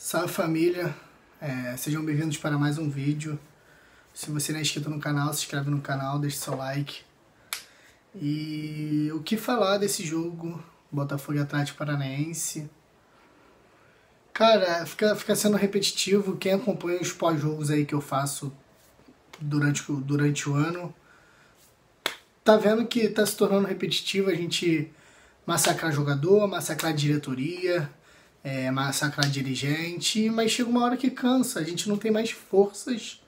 Salve família, sejam bem-vindos para mais um vídeo. Se você não é inscrito no canal, se inscreve no canal, deixe seu like. E o que falar desse jogo, Botafogo e Atlético Paranaense? Cara, fica sendo repetitivo. Quem acompanha os pós-jogos aí que eu faço durante o ano, tá vendo que tá se tornando repetitivo a gente massacrar jogador, massacrar diretoria, massacrar dirigente, mas chega uma hora que cansa, a gente não tem mais forças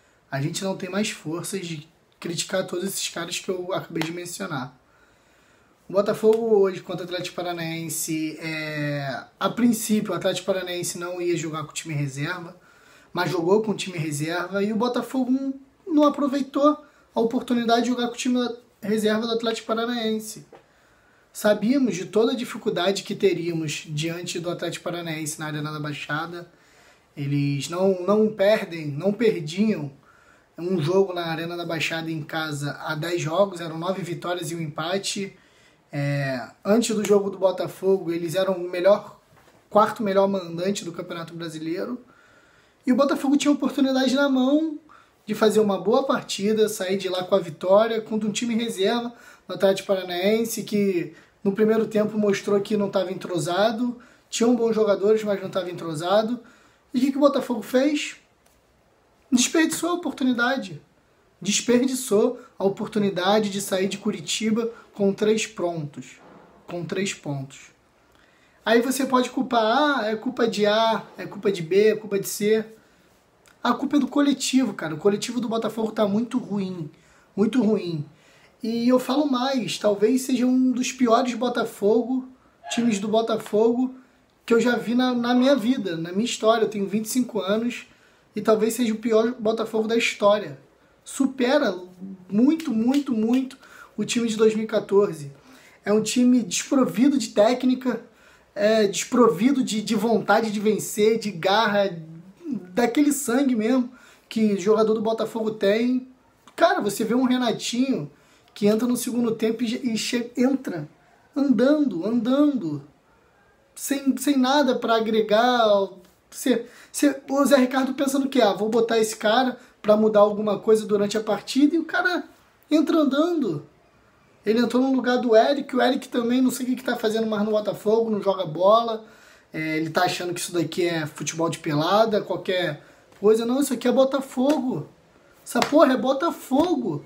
de criticar todos esses caras que eu acabei de mencionar. O Botafogo hoje contra o Atlético Paranaense, a princípio o Atlético Paranaense não ia jogar com o time reserva, mas jogou com o time reserva e o Botafogo não aproveitou a oportunidade de jogar com o time reserva do Atlético Paranaense. Sabíamos de toda a dificuldade que teríamos diante do Atlético Paranaense na Arena da Baixada. Eles não perdiam um jogo na Arena da Baixada em casa há 10 jogos, eram 9 vitórias e um empate. Antes do jogo do Botafogo, eles eram o quarto melhor mandante do Campeonato Brasileiro. E o Botafogo tinha a oportunidade na mão de fazer uma boa partida, sair de lá com a vitória, contra um time reserva do Atlético Paranaense, que no primeiro tempo mostrou que não estava entrosado, tinham bons jogadores, mas não estava entrosado. E o que o Botafogo fez? Desperdiçou a oportunidade. Desperdiçou a oportunidade de sair de Curitiba com 3 pontos. Aí você pode culpar, é culpa de A, é culpa de B, é culpa de C. A culpa é do coletivo, cara. O coletivo do Botafogo tá muito ruim. Muito ruim. E eu falo mais, talvez seja um dos piores times do Botafogo que eu já vi na minha vida, na minha história. Eu tenho 25 anos e talvez seja o pior Botafogo da história. Supera muito o time de 2014. É um time desprovido de técnica, desprovido de vontade de vencer, de garra, daquele sangue mesmo que o jogador do Botafogo tem. Cara, você vê um Renatinho que entra no segundo tempo e entra andando, sem nada para agregar. O Zé Ricardo pensando que vou botar esse cara para mudar alguma coisa durante a partida, e o cara entra andando. Ele entrou no lugar do Eric, o Eric também não sei o que está fazendo mais no Botafogo, não joga bola, ele tá achando que isso daqui é futebol de pelada, qualquer coisa. Não, isso aqui é Botafogo. Essa porra é Botafogo.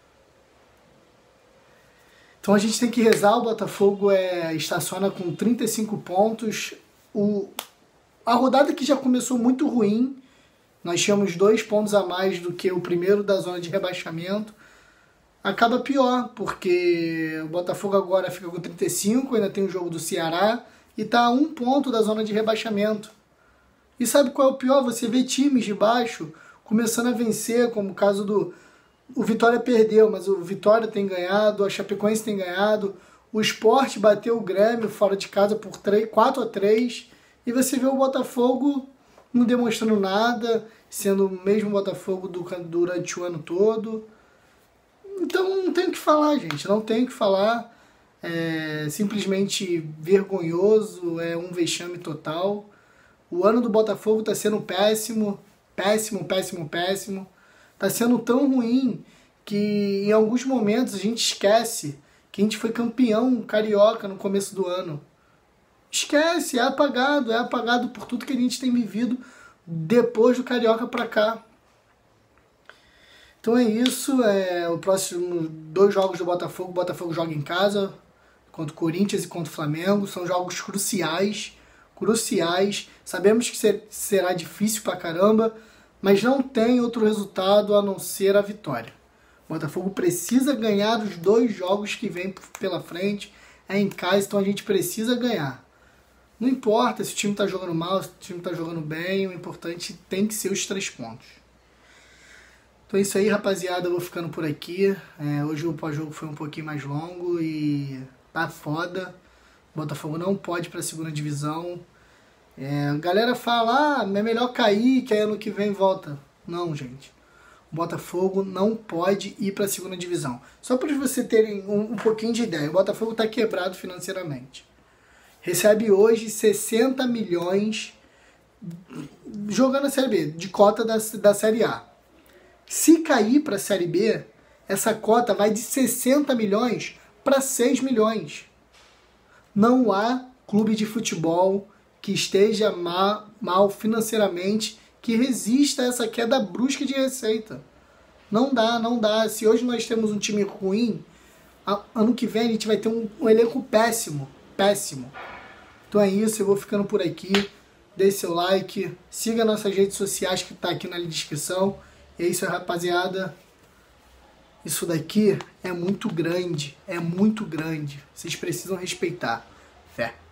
Então a gente tem que rezar. O Botafogo estaciona com 35 pontos. A rodada que já começou muito ruim, nós tínhamos 2 pontos a mais do que o primeiro da zona de rebaixamento, acaba pior, porque o Botafogo agora fica com 35, ainda tem o jogo do Ceará, e está a 1 ponto da zona de rebaixamento. E sabe qual é o pior? Você vê times de baixo começando a vencer, como o caso do... O Vitória perdeu, mas o Vitória tem ganhado, a Chapecoense tem ganhado, o Sport bateu o Grêmio fora de casa por 4-3, e você vê o Botafogo não demonstrando nada, sendo o mesmo Botafogo durante o ano todo. Então não tem o que falar, gente, não tem o que falar. É simplesmente vergonhoso, é um vexame total. O ano do Botafogo está sendo péssimo. Está sendo tão ruim que em alguns momentos a gente esquece que a gente foi campeão carioca no começo do ano. Esquece, é apagado por tudo que a gente tem vivido depois do carioca para cá. Então é isso, o próximo 2 jogos do Botafogo, o Botafogo joga em casa, contra o Corinthians e contra o Flamengo, são jogos cruciais, sabemos que será difícil pra caramba, mas não tem outro resultado a não ser a vitória. O Botafogo precisa ganhar os 2 jogos que vem pela frente, em casa, então a gente precisa ganhar. Não importa se o time tá jogando mal, se o time tá jogando bem, o importante tem que ser os 3 pontos. Então é isso aí, rapaziada, eu vou ficando por aqui. Hoje o pós-jogo foi um pouquinho mais longo e tá foda. O Botafogo não pode ir pra 2ª divisão. A galera fala, é melhor cair, que aí ano que vem volta. Não, gente. O Botafogo não pode ir pra 2ª divisão. Só para vocês terem um pouquinho de ideia, o Botafogo tá quebrado financeiramente. Recebe hoje 60 milhões jogando a Série B, de cota da Série A. Se cair para a Série B, essa cota vai de 60 milhões para 6 milhões. Não há clube de futebol que esteja mal financeiramente que resista a essa queda brusca de receita. Não dá, não dá. Se hoje nós temos um time ruim, ano que vem a gente vai ter um elenco péssimo. Péssimo. Então é isso, eu vou ficando por aqui. Deixe seu like, siga nossas redes sociais que tá aqui na descrição. E é isso, rapaziada. Isso daqui é muito grande, é muito grande. Vocês precisam respeitar. Fé.